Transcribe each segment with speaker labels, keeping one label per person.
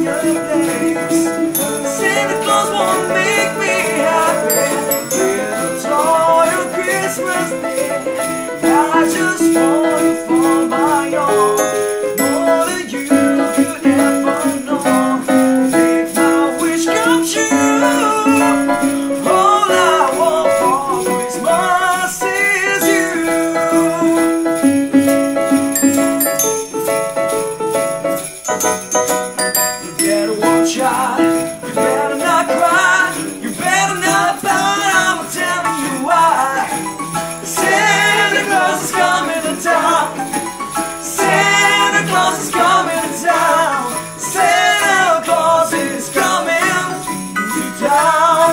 Speaker 1: place. Santa Claus won't make me happy with a toy on Christmas Day. I just want to find my own, more than you could ever know. Make my wish come true. All I want for Christmas is you. You better watch out, you better not cry, you better not pout, I'm telling you why. Santa Claus is coming to town. Santa Claus is coming to town. Santa Claus is coming to town.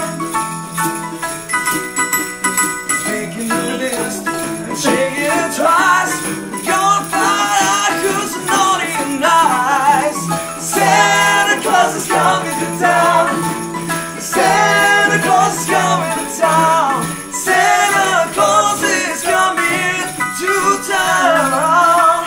Speaker 1: Making the list and checking it twice. Gonna find out who's naughty and nice. Santa Claus is coming to town. Santa Claus is coming to town. Santa Claus is coming to town.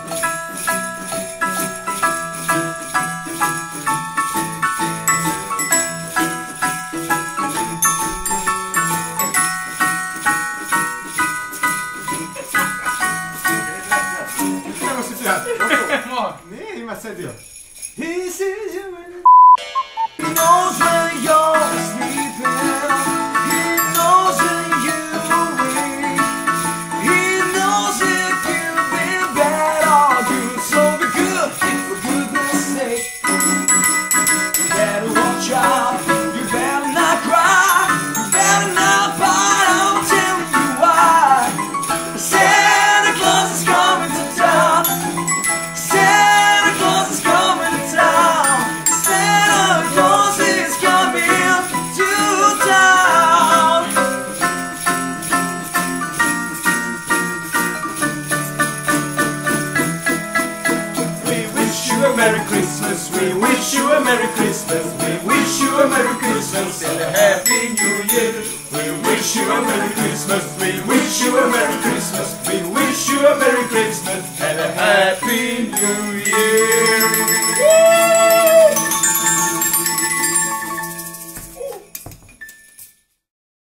Speaker 2: Nee, ma sei Dio.
Speaker 1: He sees you in the He knows when you're sleeping. He knows when you're awake. He knows if you've been bad or good. So be good, for goodness sake. You better watch out. You better not cry. You better not fight. I'm telling you why. Santa Claus is coming to town. Santa Claus is coming to town. Santa Claus is coming to town.
Speaker 2: We wish you a Merry Christmas. We wish you a Merry Christmas. We wish you a Merry Christmas and a Happy New Year. We wish you a Merry Christmas. We wish you a Merry Christmas. We wish you a Merry Christmas and a Happy New Year.